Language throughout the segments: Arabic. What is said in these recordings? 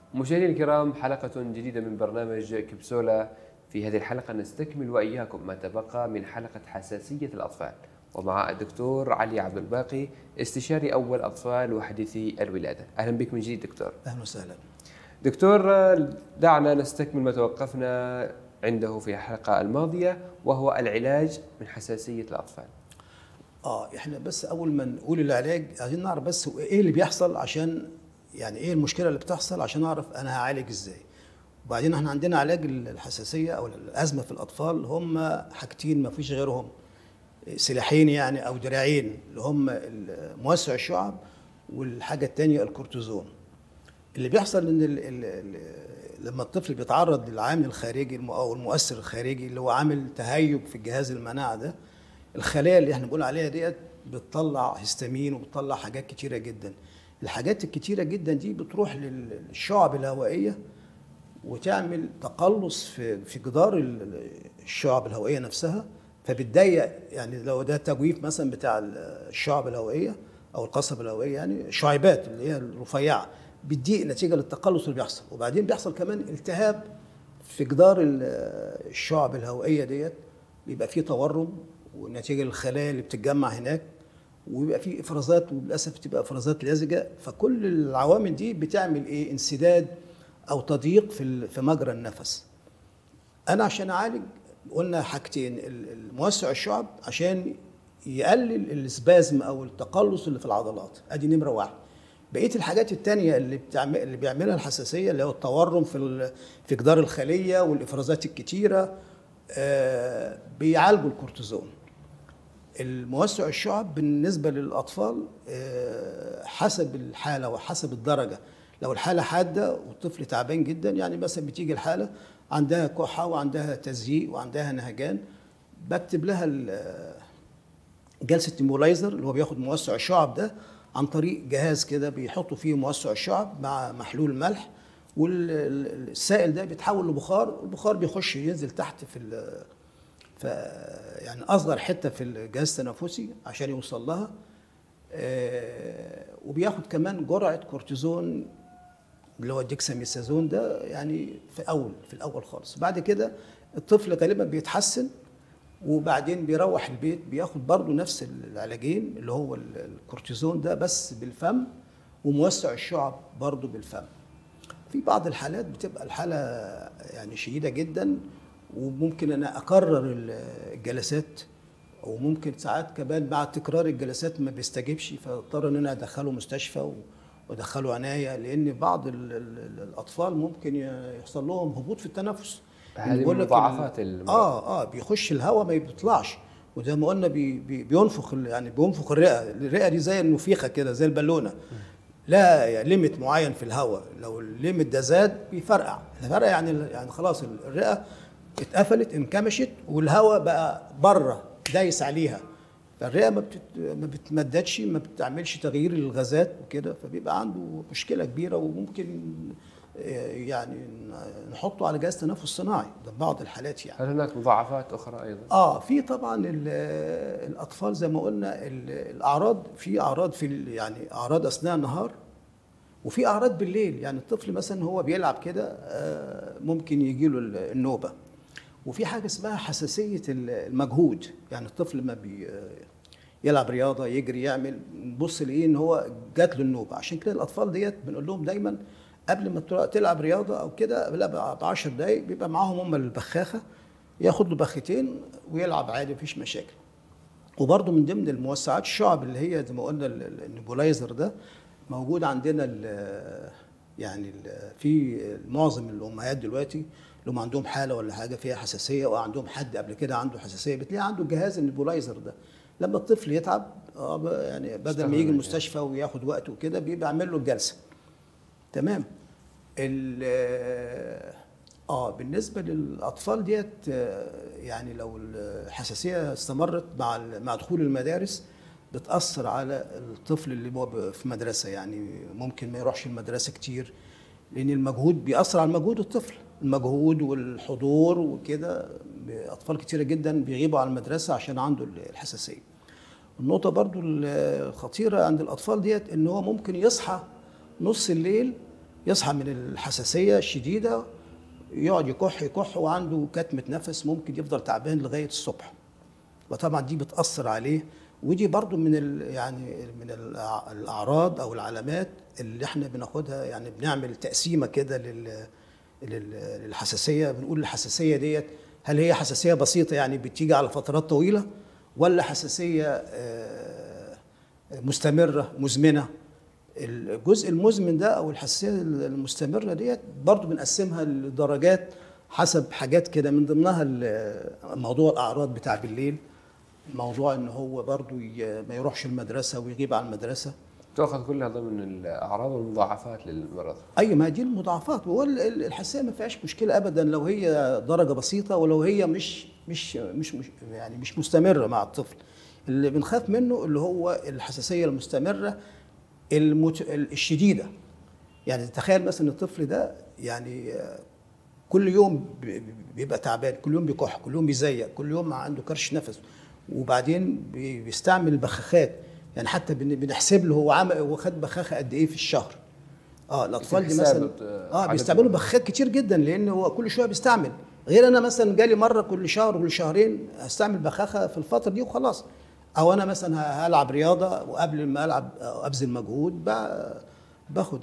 مشاهدينا الكرام، حلقة جديدة من برنامج كبسولة. في هذه الحلقة نستكمل وإياكم ما تبقى من حلقة حساسية الأطفال، ومع الدكتور علي عبد الباقي، استشاري أول أطفال وحديثي الولادة. أهلا بك من جديد دكتور. أهلا وسهلا دكتور، دعنا نستكمل ما توقفنا عنده في الحلقة الماضية، وهو العلاج من حساسية الأطفال. احنا بس اول ما نقول العلاج عايزين نعرف بس ايه اللي بيحصل، عشان يعني ايه المشكله اللي بتحصل عشان اعرف انا هعالج ازاي. وبعدين احنا عندنا علاج الحساسيه او الازمه في الاطفال هم حاجتين ما فيش غيرهم، سلاحين يعني او دراعين، اللي هم موسع الشعب والحاجه الثانيه الكورتيزون. اللي بيحصل ان لما الطفل بيتعرض للعامل الخارجي او المؤثر الخارجي اللي هو عامل تهيج في الجهاز المناعه ده، الخلايا اللي احنا بنقول عليها ديت بتطلع هستامين وبتطلع حاجات كتيره جدا. الحاجات الكتيره جدا دي بتروح للشعب الهوائيه وتعمل تقلص في جدار الشعب الهوائيه نفسها، فبتضيق. يعني لو ده تجويف مثلا بتاع الشعب الهوائيه او القصبه الهوائيه، يعني الشعيبات اللي هي الرفيعه بتضيق نتيجه للتقلص اللي بيحصل. وبعدين بيحصل كمان التهاب في جدار الشعب الهوائيه ديت، بيبقى فيه تورم ونتيجه للخلايا اللي بتتجمع هناك، ويبقى فيه افرازات، وللاسف بتبقى افرازات لزجه. فكل العوامل دي بتعمل ايه؟ انسداد او تضييق في مجرى النفس. انا عشان اعالج قلنا حاجتين، الموسع الشعب عشان يقلل السبازم او التقلص اللي في العضلات، ادي نمره واحد. بقيه الحاجات التانية اللي بيعملها الحساسيه، اللي هو التورم في جدار الخليه والافرازات الكتيره، بيعالجوا الكورتيزون. الموسع الشعب بالنسبه للاطفال حسب الحاله وحسب الدرجه. لو الحاله حاده والطفل تعبان جدا، يعني مثلا بتيجي الحاله عندها كحه وعندها تزييق وعندها نهجان، بكتب لها جلسه نيبولايزر اللي هو بياخد موسع الشعب ده عن طريق جهاز كده بيحطوا فيه موسع الشعب مع محلول ملح، والسائل ده بيتحول لبخار، والبخار بيخش ينزل تحت ف يعني اصغر حته في الجهاز التنفسي عشان يوصل لها. وبياخد كمان جرعه كورتيزون اللي هو الديكساميثازون ده، يعني في الاول خالص. بعد كده الطفل غالبا بيتحسن، وبعدين بيروح البيت بياخد برضه نفس العلاجين اللي هو الكورتيزون ده بس بالفم، وموسع الشعب برضه بالفم. في بعض الحالات بتبقى الحالة يعني شديدة جدا، وممكن أنا أكرر الجلسات، وممكن ساعات كمان بعد تكرار الجلسات ما بيستجيبش، فاضطر إن أنا أدخله مستشفى وأدخله عناية، لأن بعض الأطفال ممكن يحصل لهم هبوط في التنفس. هذه من مضاعفات المرض. بيخش الهواء ما بيطلعش، وزي ما قلنا بينفخ، يعني بينفخ الرئة دي زي النفيخة كده، زي البالونة. لا يعني ليميت معين في الهواء، لو الليميت ده زاد بيفرقع. الفرقع يعني خلاص الرئه اتقفلت انكمشت، والهواء بقى بره دايس عليها، فالرئه ما بتمددش، ما بتعملش تغيير للغازات وكده، فبيبقى عنده مشكله كبيره، وممكن يعني نحطه على جهاز تنفس صناعي ده بعض الحالات. يعني هل هناك مضاعفات اخرى ايضا؟ في طبعا الاطفال زي ما قلنا الاعراض، في اعراض يعني اعراض اثناء النهار، وفي اعراض بالليل. يعني الطفل مثلا هو بيلعب كده ممكن يجي له النوبه. وفي حاجه اسمها حساسيه المجهود، يعني الطفل ما يلعب رياضه، يجري، يعمل، نبص لاقيه ان هو جات له النوبه. عشان كده الاطفال ديت بنقول لهم دايما قبل ما تلعب رياضه او كده، ب 10 دقائق بيبقى معاهم هم البخاخه، ياخد له بختين ويلعب عادي مفيش مشاكل. وبرده من ضمن الموسعات الشعب اللي هي زي ما قلنا النيبولايزر ده موجود عندنا في معظم الامهات دلوقتي اللي هم عندهم حاله ولا حاجه فيها حساسيه، او عندهم حد قبل كده عنده حساسيه، بتلاقي عنده جهاز النيبولايزر ده. لما الطفل يتعب يعني بدل ما يجي المستشفى وياخد وقت وكده، بيبقى عامل له الجلسه. تمام. بالنسبه للاطفال ديت، يعني لو الحساسيه استمرت مع دخول المدارس، بتاثر على الطفل اللي هو في مدرسه. يعني ممكن ما يروحش المدرسه كتير، لان المجهود بيأثر على مجهود الطفل، المجهود والحضور وكده. اطفال كتيره جدا بيغيبوا على المدرسه عشان عنده الحساسيه. النقطه برضو الخطيره عند الاطفال ديت ان هو ممكن يصحى نص الليل يصحى من الحساسيه الشديده، يقعد يكح يكح وعنده كتمه نفس، ممكن يفضل تعبان لغايه الصبح. وطبعا دي بتاثر عليه، ودي برضو من الاعراض او العلامات اللي احنا بناخدها. يعني بنعمل تقسيمه كده للحساسيه، بنقول الحساسيه ديت هل هي حساسيه بسيطه يعني بتيجي على فترات طويله، ولا حساسيه مستمره مزمنه. الجزء المزمن ده او الحساسيه المستمره ديت برضو بنقسمها لدرجات حسب حاجات كده، من ضمنها موضوع الاعراض بتاع بالليل، موضوع ان هو برضو ما يروحش المدرسه ويغيب عن المدرسه. تؤخذ كلها ضمن الاعراض والمضاعفات للمرض. اي ما دي المضاعفات. والحساسيه ما فيهاش مشكله ابدا لو هي درجه بسيطه، ولو هي مش يعني مش مستمره مع الطفل. اللي بنخاف منه اللي هو الحساسيه المستمره الشديده. يعني تخيل مثلا الطفل ده يعني كل يوم بيبقى تعبان، كل يوم بيكح، كل يوم بيزيق، كل يوم عنده كرش نفس، وبعدين بيستعمل البخاخات. يعني حتى بنحسب له هو خد بخاخه قد ايه في الشهر. الاطفال دي مثلا بيستعملوا بخاخات كتير جدا، لان هو كل شويه بيستعمل. غير انا مثلا جالي مره كل شهر وكل شهرين استعمل بخاخه في الفتره دي وخلاص. او انا مثلا هلعب رياضه وقبل ما العب أو ابذل مجهود باخد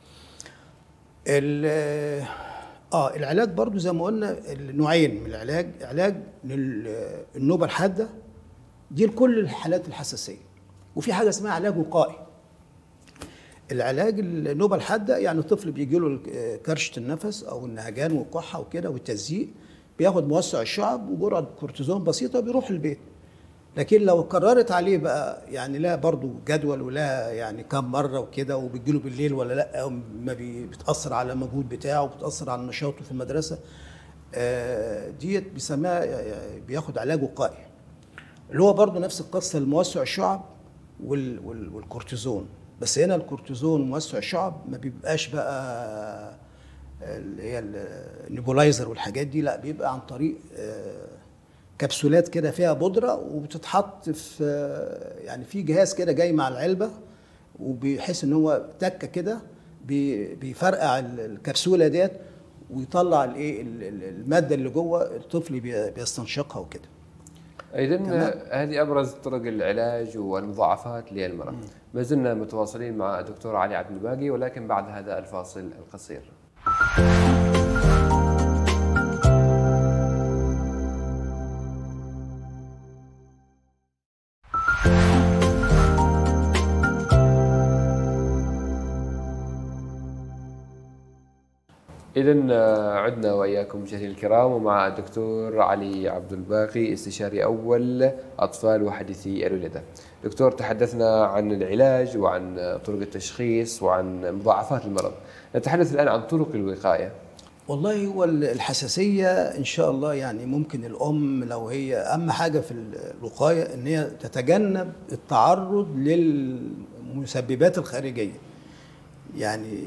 العلاج برضو زي ما قلنا نوعين من العلاج. علاج للنوبه الحاده دي لكل الحالات الحساسيه، وفي حاجه اسمها علاج وقائي. العلاج النوبه الحاده يعني الطفل بيجي له كرشه النفس او النهجان والكحه وكده والتزييق، بياخد موسع الشعب وجرعه كورتيزون بسيطه بيروح البيت. لكن لو قررت عليه بقى يعني لا برضو جدول ولا يعني كم مره وكده، وبتجيله بالليل ولا لا، او ما بتاثر على المجهود بتاعه وبتاثر على نشاطه في المدرسه، ديت بيسميها بياخد علاج وقائي، اللي هو برضو نفس القصه الموسع الشعب والكورتيزون. بس هنا الكورتيزون موسع الشعب ما بيبقاش بقى اللي هي النيبولايزر والحاجات دي، لا بيبقى عن طريق كبسولات كده فيها بودره، وبتتحط في يعني في جهاز كده جاي مع العلبه، وبيحس ان هو تكه كده بيفرقع الكبسوله ديت ويطلع الايه الماده اللي جوه، الطفل بيستنشقها وكده. اذا هذه ابرز طرق العلاج والمضاعفات للمرض. ما زلنا متواصلين مع الدكتور علي عبد الباقي، ولكن بعد هذا الفاصل القصير. إذن عدنا وإياكم مشاهدينا الكرام، ومع الدكتور علي عبد الباقي استشاري أول أطفال وحديثي الولادة. دكتور، تحدثنا عن العلاج وعن طرق التشخيص وعن مضاعفات المرض. نتحدث الآن عن طرق الوقاية. والله هو الحساسية إن شاء الله يعني ممكن الأم لو هي أهم حاجة في الوقاية إن هي تتجنب التعرض للمسببات الخارجية. يعني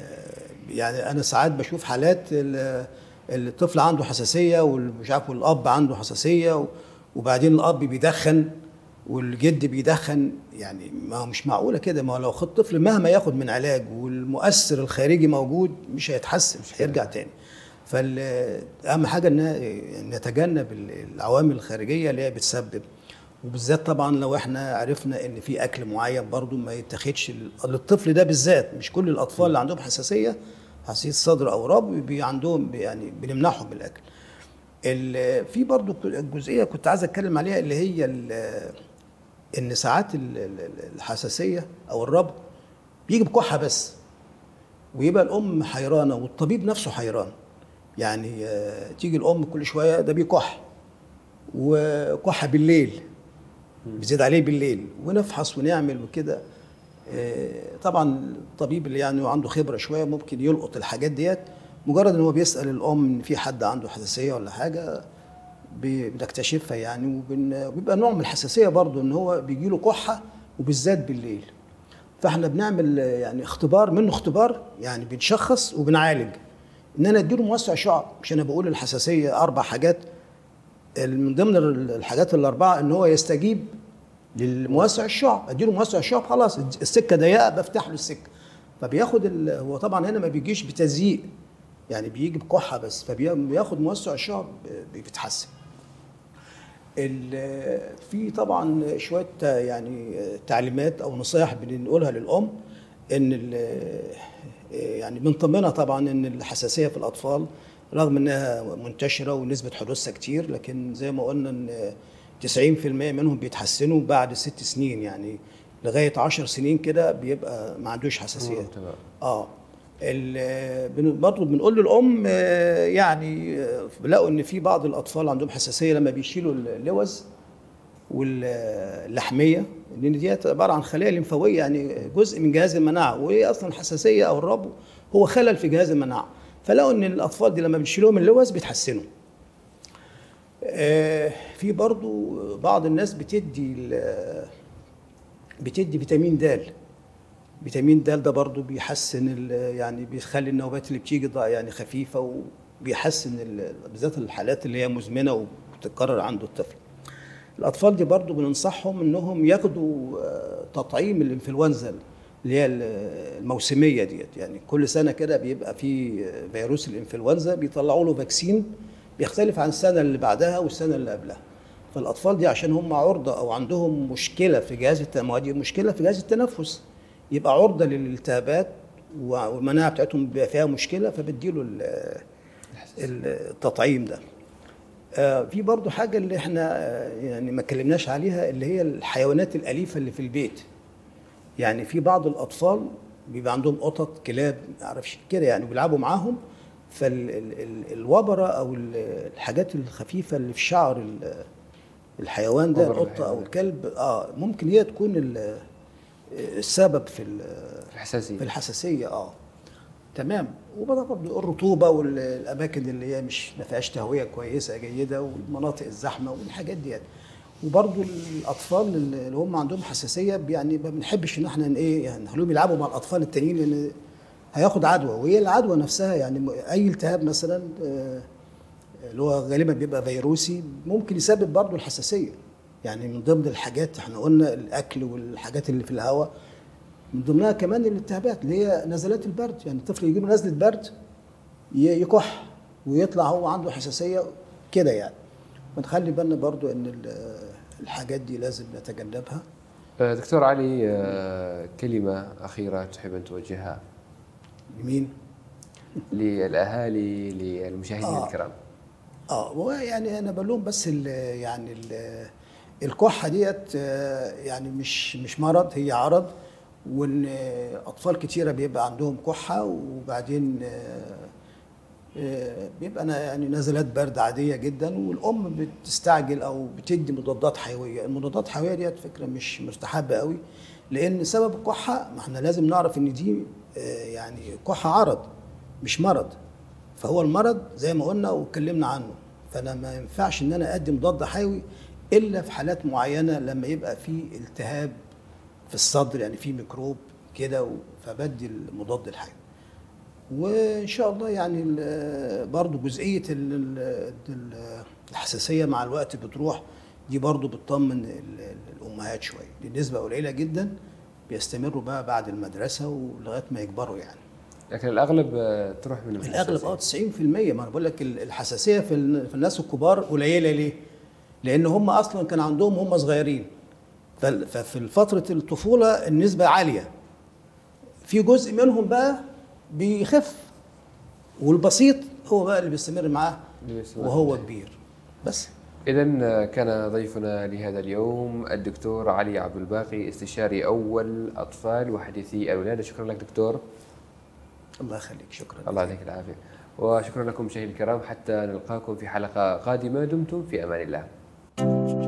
أنا ساعات بشوف حالات الطفل عنده حساسية ومش عارف، والأب عنده حساسية، وبعدين الأب بيدخن والجد بيدخن. يعني ما هو مش معقولة كده. ما هو لو خد طفل مهما ياخد من علاج والمؤثر الخارجي موجود مش هيتحسن، مش هيرجع تاني. فأهم حاجة إن نتجنب العوامل الخارجية اللي هي بتسبب، وبالذات طبعا لو احنا عرفنا ان في اكل معين برضو ما يتاخدش للطفل ده بالذات. مش كل الاطفال اللي عندهم حساسيه صدر او رب عندهم يعني بنمنعهم من الاكل. في برضو الجزئيه كنت عايز اتكلم عليها اللي هي ان ساعات الحساسيه او الرب بيجي بكحه بس، ويبقى الام حيرانه والطبيب نفسه حيران. يعني تيجي الام كل شويه ده بيكح، وكحه بالليل بيزيد عليه بالليل، ونفحص ونعمل وكده. طبعا الطبيب اللي يعني عنده خبره شويه ممكن يلقط الحاجات ديت. مجرد ان هو بيسال الام ان في حد عنده حساسيه ولا حاجه بنكتشفها يعني. وبيبقى نوع من الحساسيه برضو ان هو بيجي له كحه وبالذات بالليل. فاحنا بنعمل يعني اختبار يعني بنشخص وبنعالج. ان انا اديله موسع شعب، مش انا بقول الحساسيه 4 حاجات، من ضمن الحاجات الاربعه ان هو يستجيب للموسع الشعب. اديله موسع الشعب خلاص، السكه ضيقه بفتح له السكه. فبياخد هو طبعا هنا ما بيجيش بتزييق، يعني بيجي بكحه بس، فبياخد موسع الشعر بيتحسن. في طبعا شويه يعني تعليمات او نصائح بنقولها للام، ان يعني بنطمنها طبعا ان الحساسيه في الاطفال رغم انها منتشره ونسبه حدوثها كتير، لكن زي ما قلنا ان 90% منهم بيتحسنوا بعد 6 سنين، يعني لغايه 10 سنين كده بيبقى ما عندوش حساسيه. تمام. برضه بنقول للام يعني بلاقوا ان في بعض الاطفال عندهم حساسيه لما بيشيلوا اللوز واللحميه، لان دي عباره عن خلايا لمفاويه، يعني جزء من جهاز المناعه، وهي اصلا الحساسيه او الربو هو خلل في جهاز المناعه. فلقوا ان الاطفال دي لما بنشيلهم اللوز بيتحسنوا. في برضو بعض الناس بتدي فيتامين د. فيتامين د ده برضو بيحسن يعني بيخلي النوبات اللي بتيجي يعني خفيفه، وبيحسن بالذات الحالات اللي هي مزمنه وبتتكرر عند الطفل. الاطفال دي برضو بننصحهم انهم ياخدوا تطعيم الانفلونزا اللي هي الموسميه ديت، يعني كل سنه كده بيبقى في فيروس الانفلونزا بيطلعوا له فاكسين بيختلف عن السنه اللي بعدها والسنه اللي قبلها. فالاطفال دي عشان هم عرضه او عندهم مشكله في جهاز مشكله في جهاز التنفس، يبقى عرضه للالتهابات والمناعه بتاعتهم بيبقى فيها مشكله، فبديله التطعيم ده. في برضو حاجه اللي احنا يعني ما اتكلمناش عليها، اللي هي الحيوانات الاليفه اللي في البيت. يعني في بعض الاطفال بيبقى عندهم قطط كلاب ما اعرفش كده، يعني بيلعبوا معاهم، فالوبره او الحاجات الخفيفه اللي في شعر الحيوان ده، القطه او الكلب، ممكن هي تكون السبب في الحساسيه. تمام. وبرضه الرطوبه والاماكن اللي هي مش ما فيهاش تهويه كويسه جيده والمناطق الزحمه والحاجات دي. وبرضه الاطفال اللي هم عندهم حساسيه يعني ما بنحبش ان احنا يعني نخليهم يلعبوا مع الاطفال التانيين، لان هياخد عدوى، وهي العدوى نفسها يعني اي التهاب مثلا اللي هو غالبا بيبقى فيروسي ممكن يسبب برضه الحساسيه. يعني من ضمن الحاجات احنا قلنا الاكل والحاجات اللي في الهواء، من ضمنها كمان الالتهابات اللي هي نزلات البرد، يعني الطفل يجي له نزله برد يكح ويطلع هو عنده حساسيه كده يعني. ونخلي بالنا برضو ان الحاجات دي لازم نتجنبها. دكتور علي، كلمه اخيره تحب ان توجهها لمين؟ للاهالي، للمشاهدين الكرام. ويعني انا بقول لهم بس الكحه ديت يعني مش مرض، هي عرض، وان اطفال كتيره بيبقى عندهم كحه، وبعدين بيبقى يعني نزلات برد عاديه جدا، والام بتستعجل او بتدي مضادات حيويه. المضادات الحيويه ديت فكره مش مستحبه قوي، لان سبب الكحه ما احنا لازم نعرف ان دي يعني كحه عرض مش مرض. فهو المرض زي ما قلنا واتكلمنا عنه، فانا ما ينفعش ان انا ادي مضاد حيوي الا في حالات معينه، لما يبقى في التهاب في الصدر، يعني في ميكروب كده، فبدي المضاد الحيوي. وان شاء الله يعني برضو جزئيه الحساسيه مع الوقت بتروح، دي برضو بتطمن الامهات شويه، دي نسبه قليله جدا بيستمروا بقى بعد المدرسه ولغايه ما يكبروا يعني. لكن الاغلب تروح من الاغلب 90%. ما انا بقول لك الحساسيه في الناس الكبار قليله. ليه؟ لان هم اصلا كان عندهم هم صغيرين، ففي فتره الطفوله النسبه عاليه، في جزء منهم بقى بيخف، والبسيط هو بقى اللي بيستمر معاه وهو كبير بس. إذن كان ضيفنا لهذا اليوم الدكتور علي عبد الباقي، استشاري أول أطفال وحديثي الولادة. شكرا لك دكتور. الله يخليك. شكرا. الله يعطيك العافية، وشكرا لكم مشاهدينا الكرام، حتى نلقاكم في حلقة قادمة. دمتم في أمان الله.